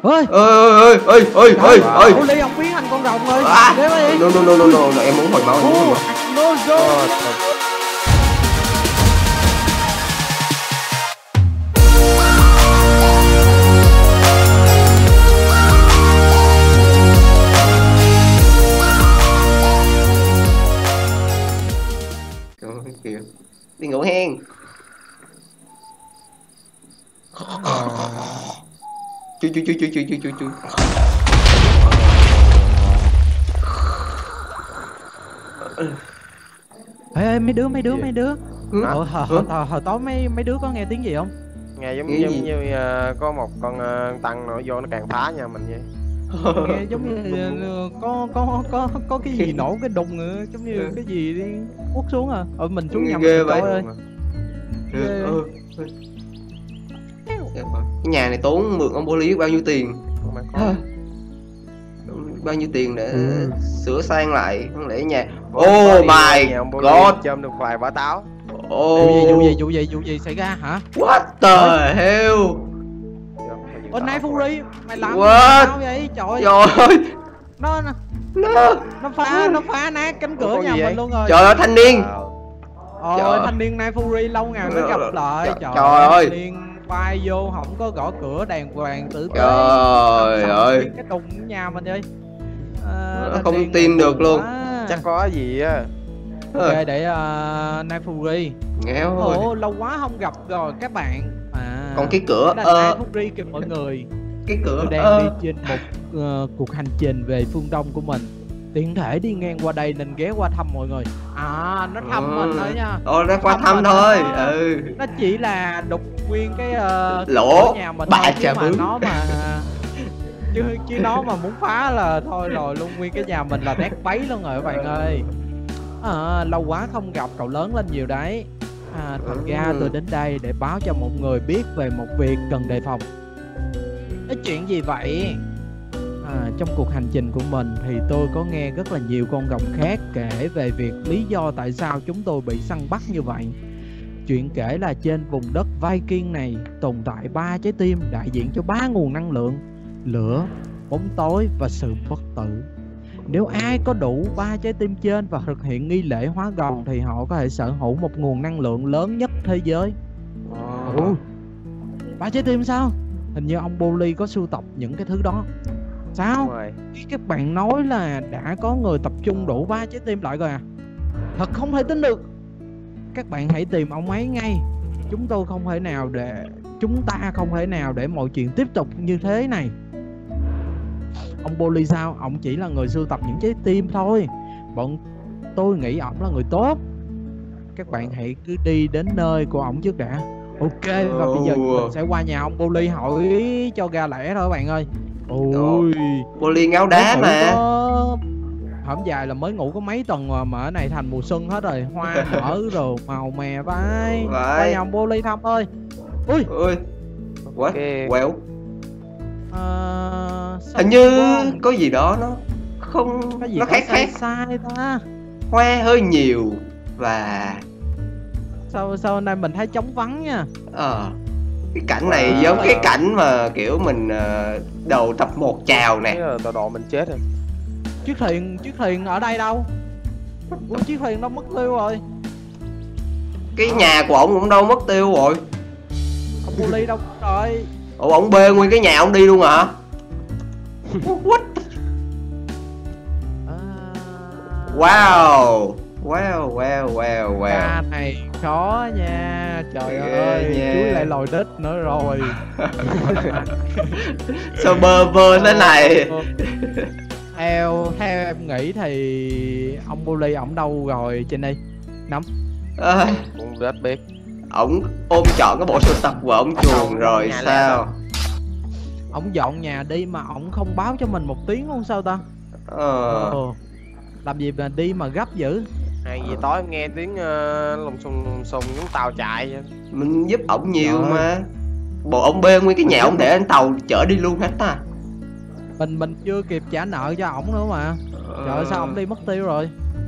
Ơi Ôi. Bully ông biến thành con rồng rồi. No, em muốn hồi máu, No. Kìa, đi ngủ hen. Chui. Ê, mấy đứa. Hả? Hồi tối mấy đứa có nghe tiếng gì không? Nghe giống Nghe gì? như có một con tăng nó vô nó càng phá nhà mình vậy. Nghe giống như có cái gì nổ cái đùng nữa, giống như cái gì đi quất xuống à. Mình xuống nhà Ghê mình vậy. coi ơi. Cái nhà này tốn mượn ông Bully bao nhiêu tiền? Bao nhiêu tiền để sửa sang lại, không lẽ nhà. Oh my god. Chôm được vài quả táo. Vụ gì xảy ra hả? What the hell? Ôi Night Fury, mày làm What? sao vậy? Trời ơi. Nó phá nát cánh cửa nhà mình luôn rồi. Trời ơi, thanh niên. Thanh niên Night Fury lâu ngày mới gặp lại. Trời ơi. Thanh niên bay vô không có gõ cửa đàng hoàng tử tế. Trời ơi. Cái đùng của nhà mình đi. Nó không tin được luôn. Chắc có gì á. Ok, để Night Fury. Nghèo rồi. Ồ, lâu quá không gặp rồi các bạn. Còn cái cửa Night Fury kìa mọi người. Cái cửa Tôi đang đi trên một cuộc hành trình về phương Đông của mình. Tiện thể đi ngang qua đây nên ghé qua thăm mọi người. Nó thăm mình thôi nha. Nó qua thăm thôi. Nó chỉ là đục nguyên cái lỗ nhà mình bà thôi, chà bướng. chứ nó mà muốn phá là thôi rồi luôn, nguyên cái nhà mình là nát bấy luôn rồi các bạn ơi. Lâu quá không gặp, cậu lớn lên nhiều đấy. Thật ra tôi đến đây để báo cho một người biết về một việc cần đề phòng. Cái chuyện gì vậy? Trong cuộc hành trình của mình thì tôi có nghe rất là nhiều con rồng khác kể về việc lý do tại sao chúng tôi bị săn bắt như vậy. Chuyện kể là trên vùng đất Viking này tồn tại 3 trái tim đại diện cho 3 nguồn năng lượng: lửa, bóng tối và sự bất tử. Nếu ai có đủ 3 trái tim trên và thực hiện nghi lễ hóa rồng thì họ có thể sở hữu một nguồn năng lượng lớn nhất thế giới. 3 trái tim sao? Hình như ông Bully có sưu tập những cái thứ đó. Sao? Các bạn nói là đã có người tập trung đủ 3 trái tim lại rồi à? Thật không thể tin được. Các bạn hãy tìm ông ấy ngay. Chúng ta không thể nào để mọi chuyện tiếp tục như thế này. Ông Bully sao? Ông chỉ là người sưu tập những trái tim thôi. Bọn tôi nghĩ ổng là người tốt. Các bạn hãy cứ đi đến nơi của ổng trước đã. Ok, và bây giờ mình sẽ qua nhà ông Bully hỏi cho ra lẽ thôi các bạn ơi. Ôi, Bully ngáo đá mà. Hổm dài là mới ngủ có mấy tuần mà ở này thành mùa xuân hết rồi, hoa nở rồi màu mè vai. Qua nhà ông Bully thăm ơi. Ui. What? Well. Hình như có gì đó nó không, cái gì nó khác sai ta. Hoa hơi nhiều và sao nay mình thấy trống vắng nha. Cái cảnh này giống cái cảnh mà kiểu mình đầu tập 1 chào nè. Tọa độ mình chết rồi. Chiếc thuyền ở đây đâu? Chiếc thuyền đâu mất tiêu rồi. Cái nhà của ổng cũng đâu mất tiêu rồi. Ông Bully đâu rồi? Ổng bê nguyên cái nhà ổng đi luôn hả? What? Wow. Ca này khó nha. Trời ơi nha. Chuối lại lòi đít nữa rồi. Sao bơ thế này? Theo em nghĩ thì ông Bully ổng đâu rồi trên đây? Nắm. Cũng rất biết. Ổng ôm trọn cái bộ sưu tập của ổng chuồng rồi sao? Ổng dọn nhà đi mà ổng không báo cho mình một tiếng luôn sao ta? Làm gì mà đi mà gấp dữ? Hay gì tối em nghe tiếng lùng xùng giống tàu chạy vậy. Mình giúp ổng nhiều mà. Bộ ổng bê nguyên cái nhà ổng để anh tàu chở đi luôn hết ta. Mình chưa kịp trả nợ cho ổng nữa mà. Trời ơi, sao ổng đi mất tiêu rồi?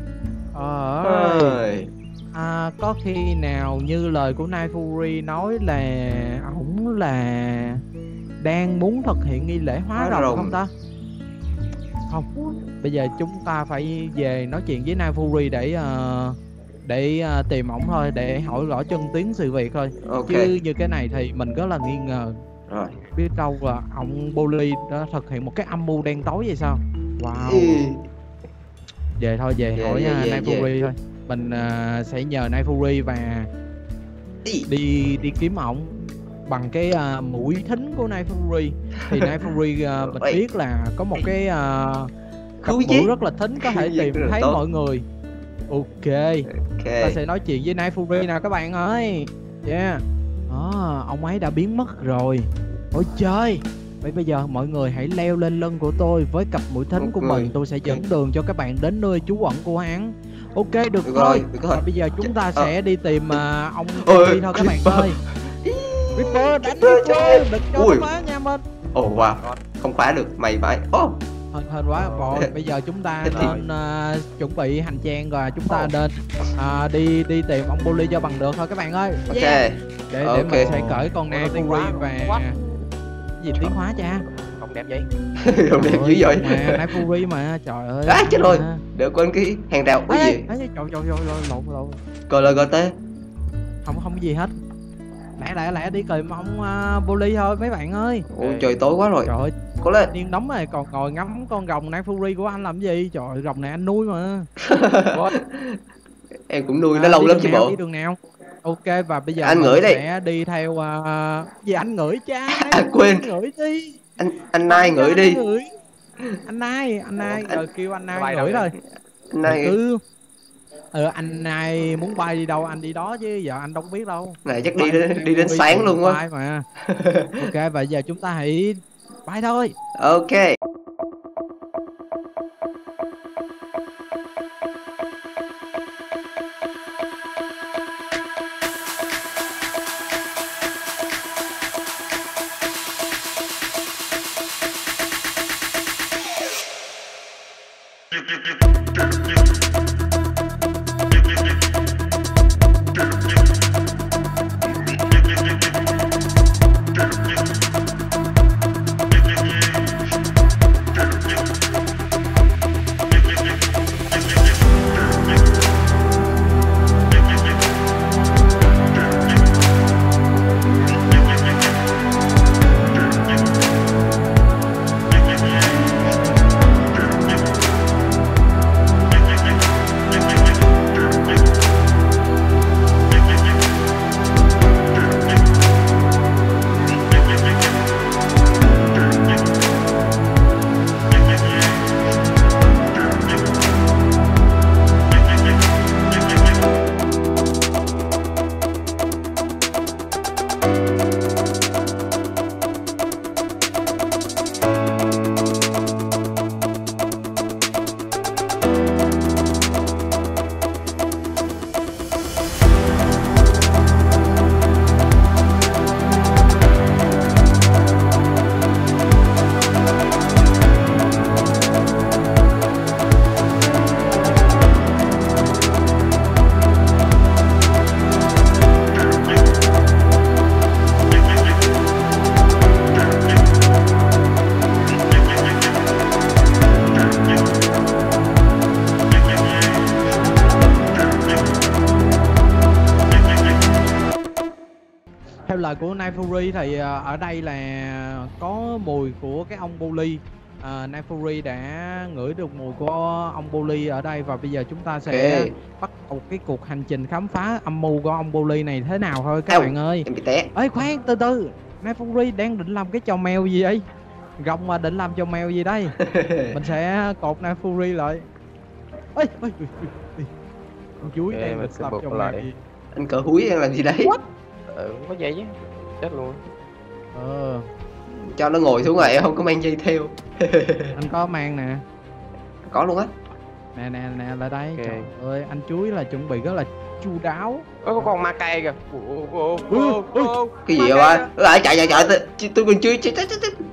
Có khi nào như lời của Night Fury nói là ổng là đang muốn thực hiện nghi lễ hóa Hóa rồng rồng. không ta? Không, bây giờ chúng ta phải về nói chuyện với Night Fury để tìm ổng thôi, để hỏi rõ chân tướng sự việc thôi. Ok. Chứ như cái này thì mình rất là nghi ngờ, Rồi. biết đâu là ông Bully đã thực hiện một cái âm mưu đen tối vậy sao. Wow. Ý. Về thôi, về hỏi về, Night về. Fury thôi. Mình sẽ nhờ Night Fury và Ý. đi kiếm ổng bằng cái mũi thính của Night Fury. Thì Night Fury mình Ôi. biết là có một cái cặp Khứu mũi giác. rất là thính, có thể Khứu giác tìm rất là thấy tốt. mọi người. Ok, ta Ok. sẽ nói chuyện với Night Fury nào các bạn ơi. Yeah. Ông ấy đã biến mất rồi. Ôi trời. Vậy bây giờ mọi người hãy leo lên lưng của tôi. Với cặp mũi thính của Ok. mình, tôi sẽ dẫn đường cho các bạn đến nơi trú ẩn của hắn. Ok, được Được thôi. rồi, được rồi. Và bây giờ chúng ta sẽ đi tìm ông Ôi, Fury thôi các bạn Creeper. ơi. Creeper, đánh Creeper, Creeper, đừng cho Ui. nó phá nha mình. Ồ wow. Không khóa được, mày phải. Hên quá rồi. Bây giờ chúng ta Thế thì- nên chuẩn bị hành trang và chúng ta nên đi tìm ông Bully cho bằng được thôi các bạn ơi. Ok. Yeah. Để Ok. mình sẽ cởi con Ủa, Night nó tiến Fury hóa và quá. cái gì tiến hóa cha. Không đẹp vậy. Đồ đẹp dữ vậy. Mà Night Fury mà trời ơi. Á, chết rồi. À. Để quên cái hàng rào cái gì. Trời lộn. Coi lời gọi tê. Không gì hết. Lẹ đi tìm ông Bully thôi mấy bạn ơi. Ôi trời tối quá rồi. Trời ơi, Có lên. điên đóng này còn ngồi ngắm con rồng Night Fury của anh làm gì? Trời ơi, rồng này anh nuôi mà. Em cũng nuôi nó lâu Đi lắm đường chứ nào, bộ. đi đường nào? Ok, và bây giờ Anh mình ngửi đi. sẽ đi theo gì anh ngửi cha? Quên. Anh ngửi đi. Anh Nai ngửi đi. Anh Nai rồi kêu anh Nai Bay ngửi đâu thôi. Anh Nai Cứ anh Nai muốn bay đi đâu anh đi đó chứ giờ anh đâu có biết đâu. này chắc Bay đi đến sáng luôn quá. bay mà. Ok, và giờ chúng ta hãy bay thôi. Ok. Theo lời của Night Fury thì ở đây là có mùi của cái ông Bully. Night Fury đã ngửi được mùi của ông Bully ở đây và bây giờ chúng ta sẽ Ok. bắt đầu cái cuộc hành trình khám phá âm mưu của ông Bully này thế nào thôi các Eo. bạn ơi. Em bị té. Ê khoan, từ từ. Night Fury đang định làm cái trò mèo gì vậy? Rồng mà định làm trò mèo gì đây? Mình sẽ cột Night Fury lại. Ê, con chuối Ok, đang mình định sẽ làm buộc trò lại. mèo gì? Anh cỡ húi em làm gì đấy? What? Có vậy chứ. Chết luôn. Cho nó ngồi xuống rồi em không có mang dây theo. Anh có mang nè. Có luôn á. Nè lại đây. Ok. Trời ơi, anh chuối là chuẩn bị rất là chu đáo. Có con ma cây kìa. Cái gì vậy ba? Chạy tôi còn chưa chạy.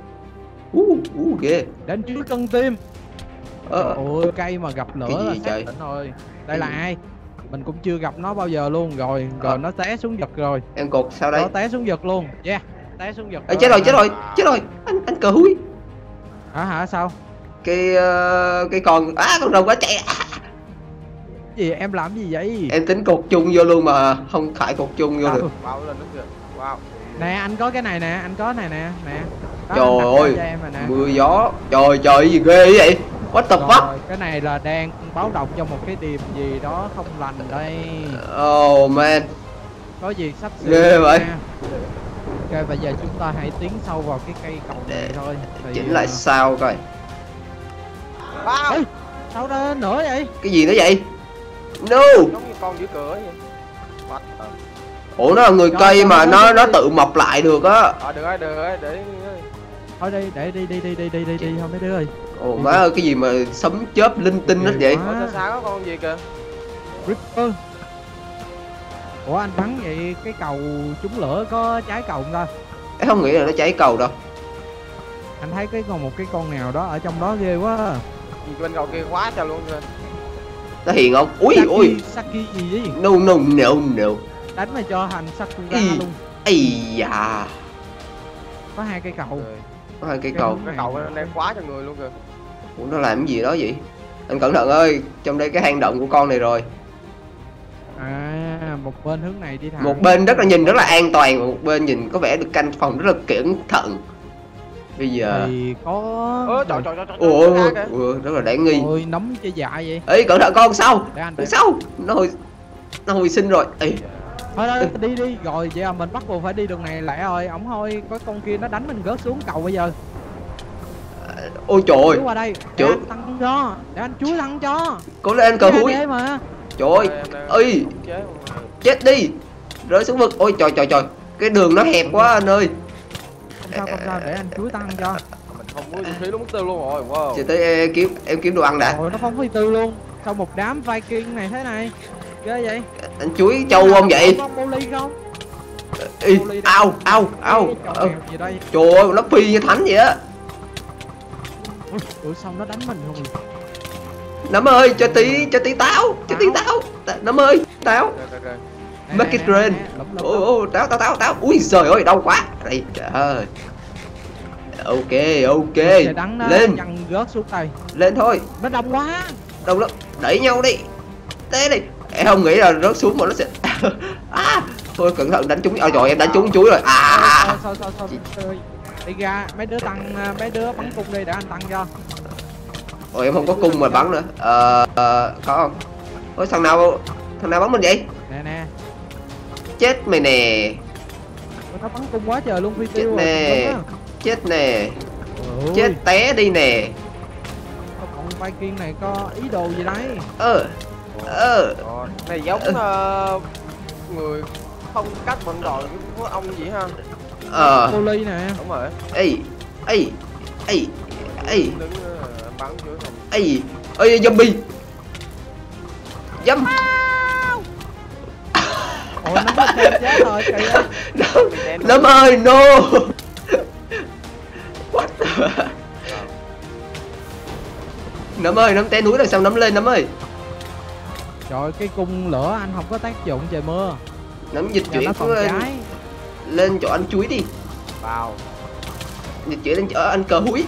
Ghê. Đến chuối cân tim. Ờ. Ôi cây mà gặp lửa Cái là gì xác trời? định rồi. Đây là Cái gì? ai? Mình cũng chưa gặp nó bao giờ luôn rồi. Rồi nó té xuống giật rồi. Em cột sao đây? Nó té xuống giật luôn. Yeah. té xuống giật. Ê, chết rồi anh cờ húi. Hả sao? Cái con con rồng quá chạy. Gì em làm gì vậy? Em tính cột chung vô luôn mà không phải cột chung vô được. Wow lên nước kìa. Wow. Nè anh có cái này nè, anh có này nè. Đó, Trời ơi, cho em rồi nè. mưa gió. Trời gì ghê vậy? What the fuck? Rồi, cái này là đang báo động cho một cái điểm gì đó không lành đây. Oh man. Có gì sắp sửa Ghê vậy. nha. Ok, bây giờ chúng ta hãy tiến sâu vào cái cây cầu này thôi. Thì, Chỉnh lại sao coi. Wow. Ê, sao đó nữa vậy? Cái gì nữa vậy? No. Giống như con giữ cửa vậy. What the... Ủa nó là người Rồi, cây rồi, mà rồi, nó tự mọc lại được á. được rồi, để Thôi đi, để đi thôi mấy đứa ơi. Ồ má ơi, cái gì mà sấm chớp linh tinh hết vậy? Ủa sao có con gì kìa? Ripper. Ủa anh bắn vậy cái cầu trúng lửa có cháy cầu không ta? Em không nghĩ là nó cháy cầu đâu. Anh thấy một cái con nào đó ở trong đó ghê quá. Gì bên cầu kia quá trời luôn kìa. Nó hiền không? Ui Saki, ui. Saki gì vậy? No. Đánh mà cho thành Sakura Ý. luôn. Ây da. Có 2 cây cầu. Có 2 cây cầu. Cái cầu đang quá cho người luôn kìa. Ủa nó làm cái gì đó vậy? Anh cẩn thận ơi, trong đây cái hang động của con này rồi. À, một bên hướng này đi thẳng. Một bên nhìn rất là an toàn và một bên nhìn có vẻ được canh phòng rất là cẩn thận. Bây giờ thì có. Trời. Ủa rất là đáng nghi. Ôi nóng chơi dạ vậy. Ê cẩn thận con sau. Để anh Đằng sau. Nó hồi sinh rồi. Ê. thôi đi rồi vậy à, mình bắt buộc phải đi đường này lẹ rồi. Ổng thôi có con kia nó đánh mình rớt xuống cầu bây giờ. Ôi trời ơi. Chú qua đây để Chú. anh tăng cho, để anh chuối tăng cho. Cố lên cờ húi. Mà Trời ơi. Ơi. Chết đi. Rơi xuống vực. Ôi trời. Cái đường nó hẹp quá anh ơi. không sao để anh chuối tăng cho. Mình không có vũ khí nó mất tiêu luôn rồi. Wow. Chờ tới em kiếm đồ ăn đã. Rồi nó phóng phi tư luôn. Sau một đám Viking này thế này. Ghê vậy. Anh chuối trâu không vậy? Có Molly không? Ê, ao. Gì đây? Trời ơi, nó phi như thánh vậy á. Ủa sao nó đánh mình không? Nấm ơi, cho tí táo. Nấm ơi, táo. Make it rain. Ôi, táo. Ui giời ơi, đau quá. Đây, trời ơi. Ok. Lên. Nhăn rớt xuống tay. Lên thôi. Nó đông quá. Đông lắm. Đẩy nhau đi. Té đi. Em không nghĩ là rớt xuống mà nó sẽ thôi cẩn thận đánh trúng. Ôi trời em đánh trúng chuối rồi. Sao đi ra mấy đứa bắn cung đi để anh tăng cho. Ôi em không có cung mà bắn nữa. Có không? Ôi thằng nào bắn mình vậy? Nè. Chết mày nè. Nó bắn cung quá trời luôn phi Chết tiêu nè. rồi. Chết nè. Chết té đi nè. Con Viking này có ý đồ gì đấy? Này giống người không cách vận rồi của ông gì ha? Molly nè. Đúng rồi. Đứng bắn dưới không? Ê zombie. Dâm. Ôi nó mất chết rồi kìa. Nấm ơi no. What the... Nấm ơi, nấm té núi rồi sao nấm lên nấm ơi. Trời cái cung lửa anh không có tác dụng trời mưa. Nấm dịch chuyển nó còn trái. Lên chỗ anh chuối đi. Vào. Dịch chuyển lên chỗ anh cờ húi.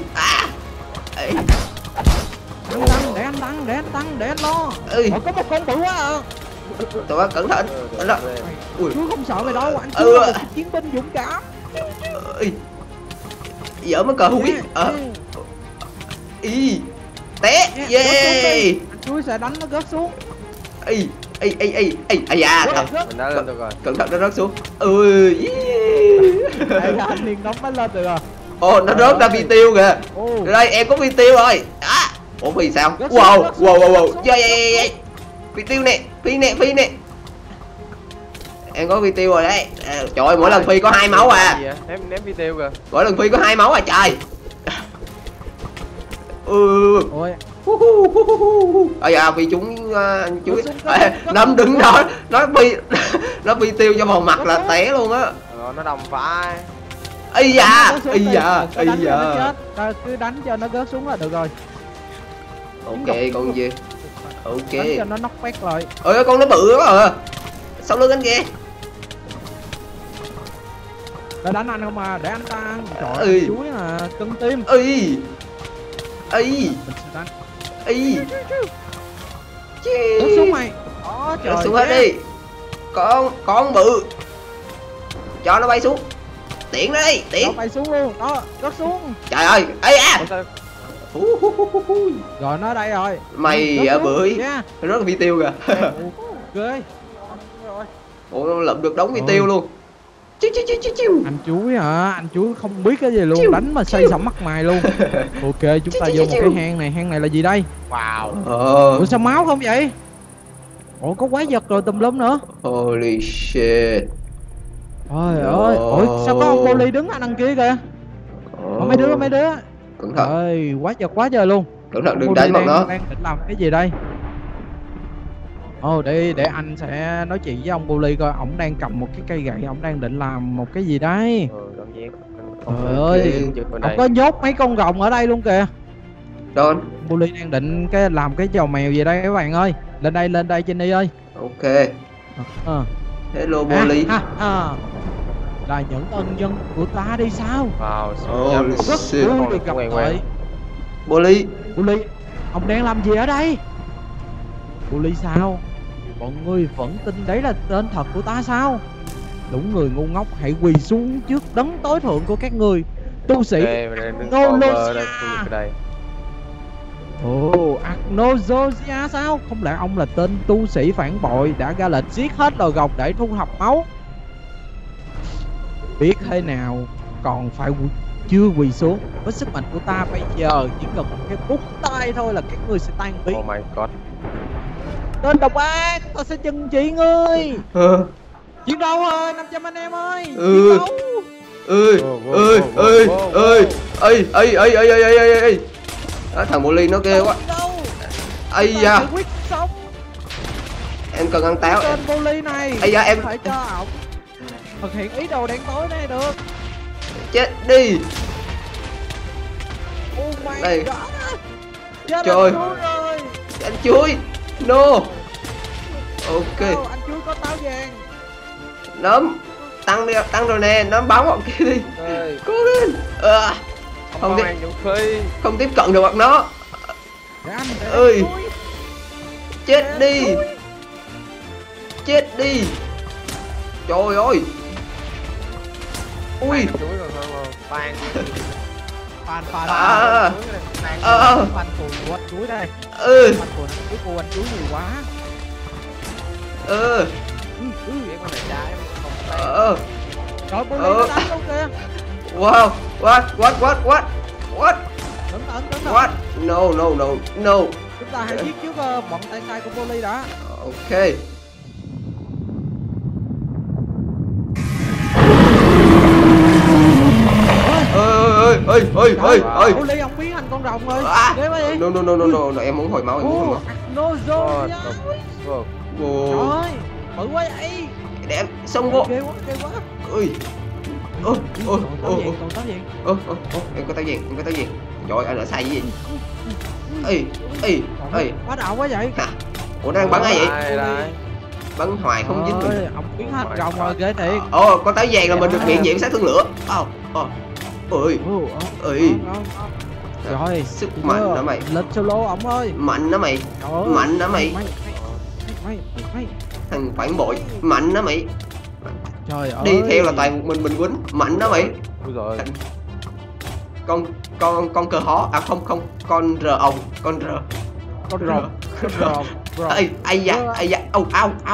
Để anh lo. Có một con bự quá à. Tụi bác cẩn thận. Chú không sợ mày đâu, anh chú là một chiến binh dũng cảm. Dở mấy cờ húi. Té. Yeah. Anh chú sẽ đánh nó rớt xuống. Da. Mình đã lên được rồi. Cẩn thận nó rớt xuống. Anh liền nóng mới lên được rồi. Nó rớt ra phi tiêu kìa. Đây em có phi tiêu rồi. Ủa vì sao? Wow. Yeah. Phi tiêu nè, phi nè. Em có phi tiêu rồi đấy. Trời ơi, mỗi lần phi có 2 máu à. Ném phi tiêu kìa. Mỗi lần phi có 2 máu à trời. Ôi. Phi chúng chuối. Nấm đứng đó, nó phi tiêu cho vào mặt là té luôn á. Nó đồng phải. Ây da. Cứ đánh cho nó rớt xuống là được rồi. Ok con gì? Ok. Đánh cho nó knock back rồi. Ôi con nó bự quá à. Sau lưng anh kìa. Để đánh anh không à, để anh ta ăn. Trời Ừ. ơi, chuối à, cân tim. Ây. Ây. Mình sẽ đánh. Ây. Rớt xuống mày. Đó, trời. Rớt xuống hết đi. Con bự. Cho nó bay xuống. Tiện nó đi, Đó, tiện. bay xuống luôn. Đó, rớt xuống. Trời ơi, ây à. Rồi nó đây rồi. Mày ở bưởi. Yeah. Rất là vi tiêu kìa. Ghê. Ủa nó lụm được đống vi tiêu luôn. Chiu. Anh chuối hả? Anh chuối không biết cái gì luôn, đánh mà xây sẩm mặt mày luôn. Ok, chúng ta vô một cái hang này là gì đây? Wow. Ủa sao máu không vậy? Ủa có quái vật rồi tùm lum nữa. Holy shit. Trời ơi, ủa sao có ông Polly đứng ở đằng kia kìa? Ủa mấy đứa Cẩn thận. Trời, quái vật quá trời luôn. Cẩn thận đừng đánh bọn nó. Đang định làm cái gì đây? Ồ, để anh sẽ nói chuyện với ông Polly coi, ổng đang cầm một cái cây gậy, ổng đang định làm một cái gì đấy. Đơn giản. Trời ơi, ổng có nhốt mấy con rồng ở đây luôn kìa. Đâu? Polly đang định làm cái trò mèo gì đây các bạn ơi. Lên đây Jenny ơi. Ok. À, Hello Polly. là những ân nhân của ta đi sao? Wow. Rất vui được gặp lại. Polly. Polly, ông đang làm gì ở đây? Polly sao? Bọn ngươi vẫn tin đấy là tên thật của ta sao? Đúng người ngu ngốc, hãy quỳ xuống trước đấng tối thượng của các ngươi, tu sĩ Agnosia. Ồ, Agnosia sao? Không lẽ ông là tên tu sĩ phản bội đã ra lệnh giết hết loài gộc để thu thập máu? Biết thế nào còn phải chưa quỳ xuống. Với sức mạnh của ta bây giờ chỉ cần một cái bút tay thôi là các ngươi sẽ tan biến. Oh my god. Tên độc ác, ta sẽ trừng trị ngươi. Chiến đấu ơi, 500 anh em ơi. Chiến đấu. Ơi. Thằng Polly nó ghê quá. Ây da. Em cần ăn táo. Tên Polly này. Ây da em phải cho ổng thực hiện ý đồ đen tối này được. Chết đi. Oh my Đây. god. Chết Trời. rồi. Anh chuối. No. Ok. Anh chuối có táo vàng. Nấm. Tăng rồi nè, nấm bắn bọn kia đi. Cố lên. Không tiếp cận được bọn nó. Ơi. Chết đi. Chết đi. Trời ơi. Ui. Phan phù của anh chuối đây. Phàn phù của anh chuối nhiều quá. Trời, Polly nó đánh luôn kìa. Wow. What? Cẩn thận. What? No. Chúng ta hãy giết trước bọn tay sai của Polly đã. Ok. Ơi. Polly ông biến thành con rồng rồi. Ghê quá vậy. No, em muốn hồi máu, Agnosia. Wow. Trời, bự quá vậy. Để em xông vô. Ghê quá. Ui. Còn táo vàng. Em có táo vàng. Trời, anh ở xa gì? Ê. Quá đạo quá vậy. Ủa nó đang bắn ai vậy? Bắn hoài không dính được. Ông biến thành rồng rồi, ghê thiệt. Có táo vàng là mình được miễn nhiễm sát thương lửa. Ơi. Rồi, sức mạnh đó mày. Lên solo ổng ơi. Mạnh đó mày. Thằng phản bội. Mạnh đó mày. Trời ơi. Đi theo là toàn một mình quýnh. Mạnh đó mày. Con cờ hó. À không. Con rờ ồng. Con rồng. Ai da. Au.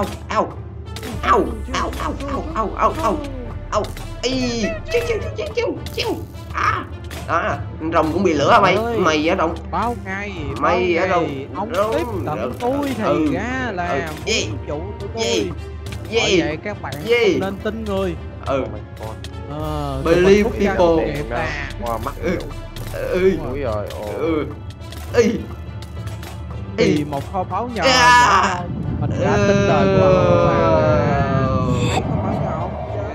Ây. Chiu. Đó, rồng cũng bị lửa hả mày? Mày ở đâu? Bao ngày. Mày ở đâu? Ông tiếp cận tôi thì ra là chủ của tôi. Bởi vậy các bạn không nên tin người. Believe people. Mắt. Vì một kho báu nhỏ mình đã tin lời của ông.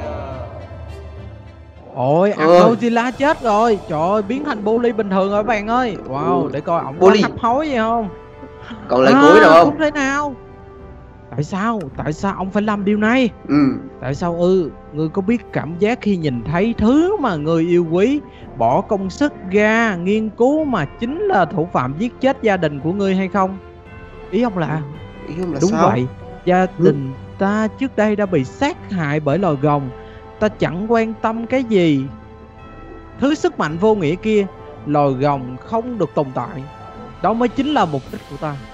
Ôi, Agnosia chết rồi. Trời ơi, biến thành Polly bình thường rồi các bạn ơi. Wow, để coi ổng có hấp hối gì không. Còn lời cuối nào không? Không thể nào. Tại sao ông phải làm điều này? Tại sao ngươi có biết cảm giác khi nhìn thấy thứ mà ngươi yêu quý, bỏ công sức ra nghiên cứu mà chính là thủ phạm giết chết gia đình của ngươi hay không? Ý ông là đúng sao? vậy, gia đình ta trước đây đã bị sát hại bởi loài rồng. Ta chẳng quan tâm cái gì thứ sức mạnh vô nghĩa kia, loài rồng không được tồn tại. Đó mới chính là mục đích của ta.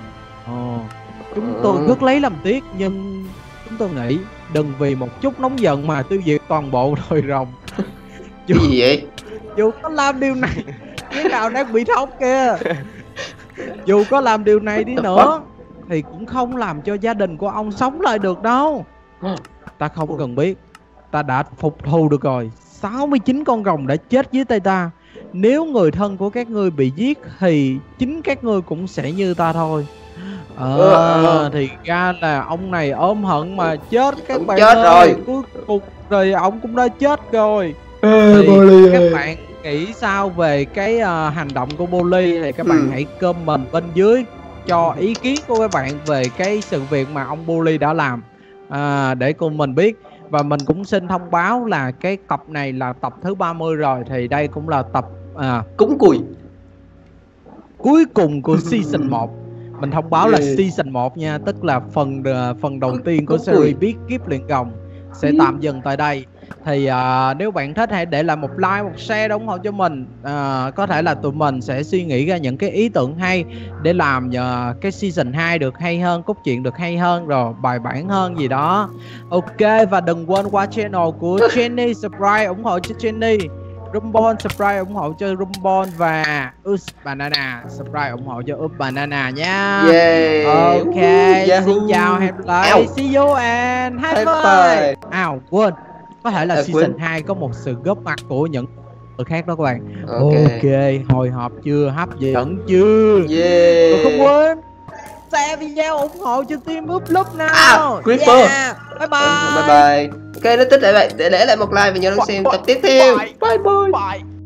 Chúng tôi rất lấy làm tiếc, nhưng chúng tôi nghĩ đừng vì một chút nóng giận mà tiêu diệt toàn bộ loài rồng. Cái gì vậy? Dù có làm điều này, cái nào đang bị thóc kìa. Dù có làm điều này đi nữa thì cũng không làm cho gia đình của ông sống lại được đâu. Ta không cần biết, ta đã phục thù được rồi. 69 con rồng đã chết dưới tay ta. Nếu người thân của các ngươi bị giết thì chính các ngươi cũng sẽ như ta thôi. Thì ra là ông này ôm hận mà chết các bạn chết ơi. rồi. Cuối cùng rồi ông cũng đã chết rồi. Thì các bạn nghĩ sao về cái hành động của Bully? Thì các bạn hãy comment bên dưới cho ý kiến của các bạn về cái sự việc mà ông Bully đã làm, để cùng mình biết. Và mình cũng xin thông báo là cái tập này là tập thứ 30 rồi. Thì đây cũng là tập cúng cùi cuối cùng của season 1. Mình thông báo là season 1 nha. Tức là phần đầu tiên của series Bí Kíp Luyện Rồng sẽ tạm dừng tại đây. Thì nếu bạn thích hãy để lại một like, một share để ủng hộ cho mình. Có thể là tụi mình sẽ suy nghĩ ra những cái ý tưởng hay để làm cái season 2 được hay hơn, cốt truyện được hay hơn, rồi bài bản hơn gì đó. Ok, và đừng quên qua channel của Jenny subscribe ủng hộ cho Jenny, Rumbon subscribe ủng hộ cho Rumbon, và Banana subscribe ủng hộ cho Banana nha. Ok, xin chào, hẹn gặp lại, see you and high five. Quên, có thể là season 2 có một sự góp mặt của những người khác đó các bạn. Ok, hồi hộp chưa, hấp dẫn chưa? Và không quên share video ủng hộ cho team Úp Lúp nào. Creeper. Bye bye. Bye bye. Ok, nó tích lại để lại một like và nhớ đón xem tập tiếp theo. Bye bye.